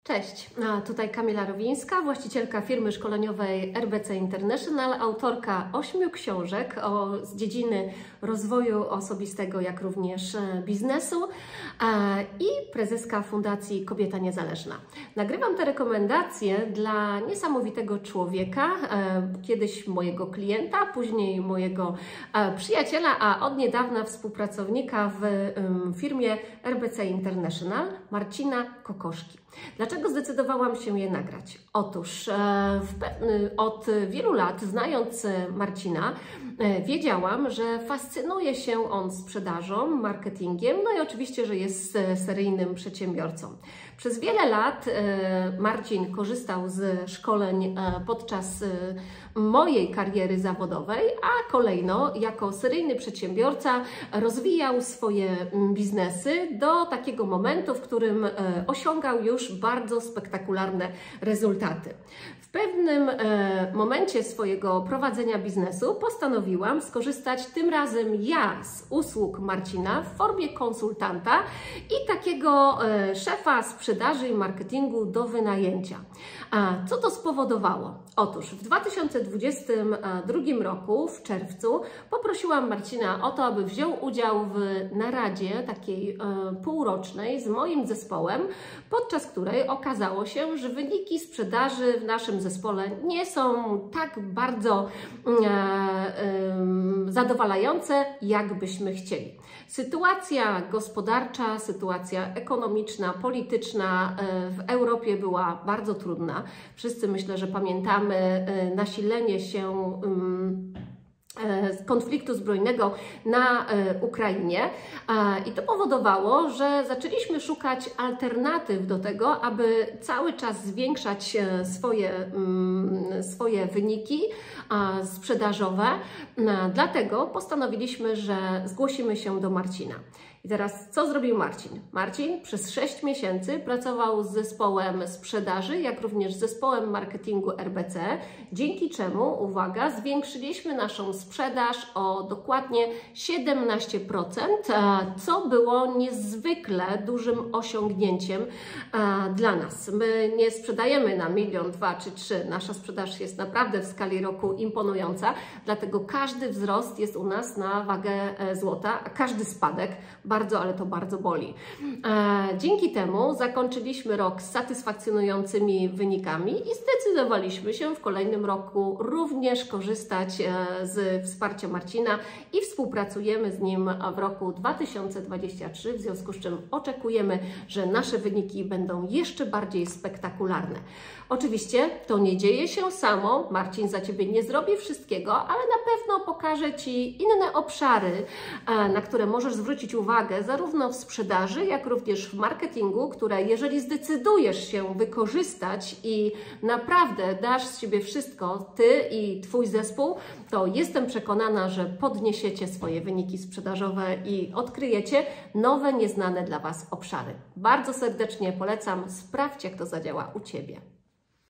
Cześć, tutaj Kamila Rowińska, właścicielka firmy szkoleniowej RBC International, autorka 8 książek z dziedziny rozwoju osobistego, jak również biznesu i prezeska Fundacji Kobieta Niezależna. Nagrywam te rekomendacje dla niesamowitego człowieka, kiedyś mojego klienta, później mojego przyjaciela, a od niedawna współpracownika w firmie RBC International, Marcina Kokoszki. Dlaczego zdecydowałam się je nagrać? Otóż od wielu lat, znając Marcina, wiedziałam, że fascynuje się on sprzedażą, marketingiem, no i oczywiście, że jest seryjnym przedsiębiorcą. Przez wiele lat Marcin korzystał z szkoleń podczas mojej kariery zawodowej, a kolejno jako seryjny przedsiębiorca rozwijał swoje biznesy do takiego momentu, w którym osiągał już bardzo spektakularne rezultaty. W pewnym momencie swojego prowadzenia biznesu postanowiłam skorzystać tym razem ja z usług Marcina w formie konsultanta i takiego szefa sprzedaży i marketingu do wynajęcia. A co to spowodowało? Otóż w 2022 roku, w czerwcu, poprosiłam Marcina o to, aby wziął udział w naradzie takiej półrocznej z moim zespołem, podczas której okazało się, że wyniki sprzedaży w naszym zespole nie są tak bardzo zadowalające, jak byśmy chcieli. Sytuacja gospodarcza, sytuacja ekonomiczna, polityczna w Europie była bardzo trudna. Wszyscy, myślę, że pamiętamy nasilenie się konfliktu zbrojnego na Ukrainie i to powodowało, że zaczęliśmy szukać alternatyw do tego, aby cały czas zwiększać swoje wyniki sprzedażowe. Dlatego postanowiliśmy, że zgłosimy się do Marcina. I teraz co zrobił Marcin? Marcin przez 6 miesięcy pracował z zespołem sprzedaży, jak również z zespołem marketingu RBC, dzięki czemu, uwaga, zwiększyliśmy naszą sprzedaż o dokładnie 17%, co było niezwykle dużym osiągnięciem dla nas. My nie sprzedajemy na 1, 2 milionów czy 3 milionów. Nasza sprzedaż jest naprawdę w skali roku imponująca, dlatego każdy wzrost jest u nas na wagę złota, a każdy spadek bardzo, ale to bardzo boli. Dzięki temu zakończyliśmy rok z satysfakcjonującymi wynikami i zdecydowaliśmy się w kolejnym roku również korzystać z wsparcia Marcina i współpracujemy z nim w roku 2023, w związku z czym oczekujemy, że nasze wyniki będą jeszcze bardziej spektakularne. Oczywiście to nie dzieje się samo, Marcin za Ciebie nie zrobi wszystkiego, ale na pewno pokaże Ci inne obszary, na które możesz zwrócić uwagę zarówno w sprzedaży, jak również w marketingu, które jeżeli zdecydujesz się wykorzystać i naprawdę dasz z siebie wszystko, Ty i Twój zespół, to jestem przekonana, że podniesiecie swoje wyniki sprzedażowe i odkryjecie nowe, nieznane dla Was obszary. Bardzo serdecznie polecam, sprawdź, jak to zadziała u Ciebie.